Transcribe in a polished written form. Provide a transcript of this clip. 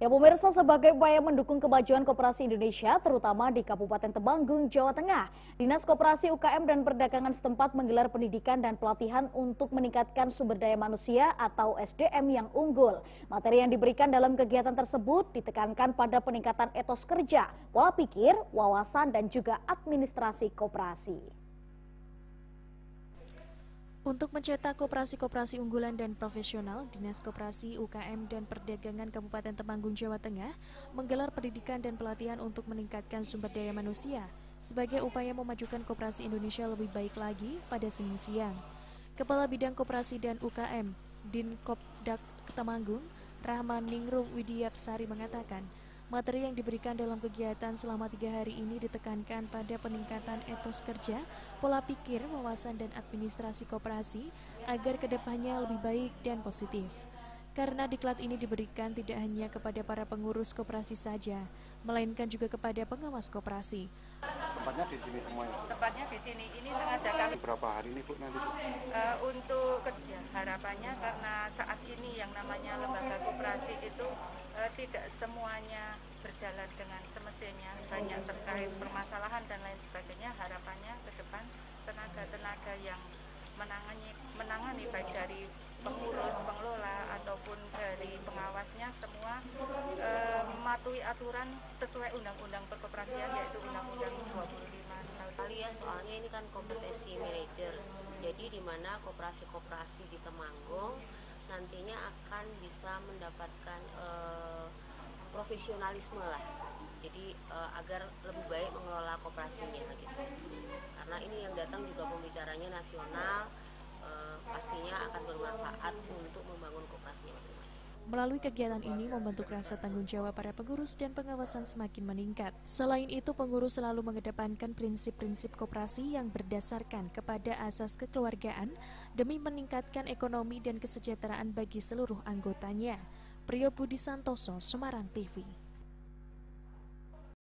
Ya pemirsa, sebagai upaya mendukung kemajuan koperasi Indonesia, terutama di Kabupaten Temanggung, Jawa Tengah, Dinas Koperasi UKM dan Perdagangan setempat menggelar pendidikan dan pelatihan untuk meningkatkan sumber daya manusia atau SDM yang unggul. Materi yang diberikan dalam kegiatan tersebut ditekankan pada peningkatan etos kerja, pola pikir, wawasan, dan juga administrasi koperasi. Untuk mencetak koperasi-koperasi unggulan dan profesional, Dinas Koperasi UKM dan Perdagangan Kabupaten Temanggung, Jawa Tengah menggelar pendidikan dan pelatihan untuk meningkatkan sumber daya manusia sebagai upaya memajukan koperasi Indonesia lebih baik lagi pada Senin siang. Kepala Bidang Koperasi dan UKM Dinkopdak Temanggung, Rahman Ningrum Widiapsari mengatakan, materi yang diberikan dalam kegiatan selama 3 hari ini ditekankan pada peningkatan etos kerja, pola pikir, wawasan, dan administrasi koperasi agar kedepannya lebih baik dan positif. Karena diklat ini diberikan tidak hanya kepada para pengurus koperasi saja, melainkan juga kepada pengawas koperasi. Tempatnya di sini semuanya? Tempatnya di sini. Ini sengaja kami. Berapa hari ini Bu nanti? Untuk kerja harapannya karena saat ini yang namanya lembaga koperasi itu tidak semuanya berjalan dengan semestinya, banyak terkait permasalahan dan lain sebagainya. Harapannya ke depan tenaga-tenaga yang menangani baik dari pengurus, pengelola ataupun dari pengawasnya semua mematuhi aturan sesuai undang-undang perkoperasian, yaitu Undang-Undang 25 kali ya, soalnya ini kan kompetensi manajer, jadi di mana koperasi-koperasi di Temanggung nantinya akan bisa mendapatkan profesionalisme lah, jadi agar lebih baik mengelola koperasinya gitu. Karena ini yang datang juga pembicaranya nasional, pastinya akan bermanfaat untuk membangun koperasinya masing-masing. Melalui kegiatan ini membentuk rasa tanggung jawab para pengurus dan pengawasan semakin meningkat. Selain itu, pengurus selalu mengedepankan prinsip-prinsip koperasi yang berdasarkan kepada asas kekeluargaan demi meningkatkan ekonomi dan kesejahteraan bagi seluruh anggotanya. Priyo Budi Santoso, Semarang TV.